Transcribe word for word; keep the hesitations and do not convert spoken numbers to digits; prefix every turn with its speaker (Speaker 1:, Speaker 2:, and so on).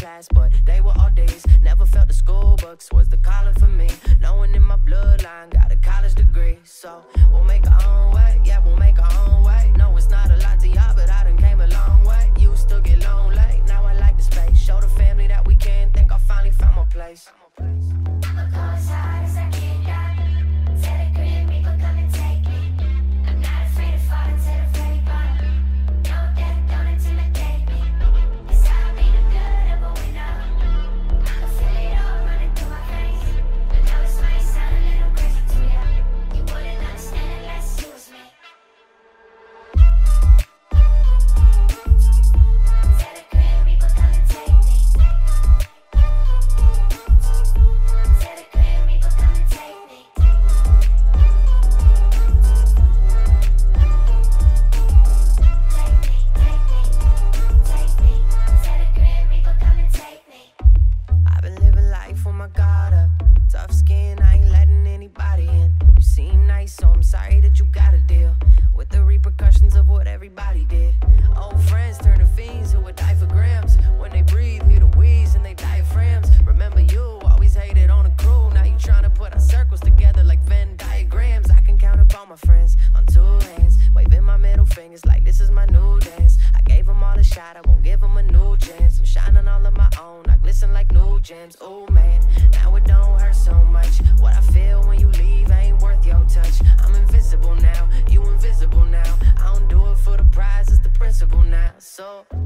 Speaker 1: last, but they were all days. Never felt the school books was the calling for me. Knowing in my bloodline, got a college degree. So we'll make our own way, yeah, we'll make our own way. No, it's not a lot to y'all, but I done came a long way. Used to get lonely, now I like the space. Show the family that we can, think I finally found my place.
Speaker 2: I'ma go as hard as I can, yeah. Till the Grim Reaper come and take me. I'm not afraid of falling to the very bottom. No death, don't intimidate me. Cause I'll be the good of a winner. I can feel it all running through my veins. I know this might sound a little crazy to you. You wouldn't understand unless you was me. Till the Grim Reaper come and take me. Till the Grim Reaper come and take me. Take me, take me, take me. Till the Grim Reaper come and take me.
Speaker 1: I've been living life with my guard up. Tough skin, I ain't letting anybody in. You seem nice, so I'm sorry that you gotta deal with the repercussions of what everybody did. Old friends turn to fiends who would die for grams. When they breathe, hear the wheeze and they diaphragms. Remember you, always hated on a crew. Now you tryna put our circles together like Venn diagrams. I can count up all my friends on two hands, waving my middle fingers like this is my new dance. I gave them all a shot, I won't give them a new chance. I'm shining all of my own, I glisten like new gems. Oh man, now it don't hurt so much. What I feel when you leave ain't worth your touch. I'm invincible now, you invisible now. I don't do it for the prize, it's the principle now. So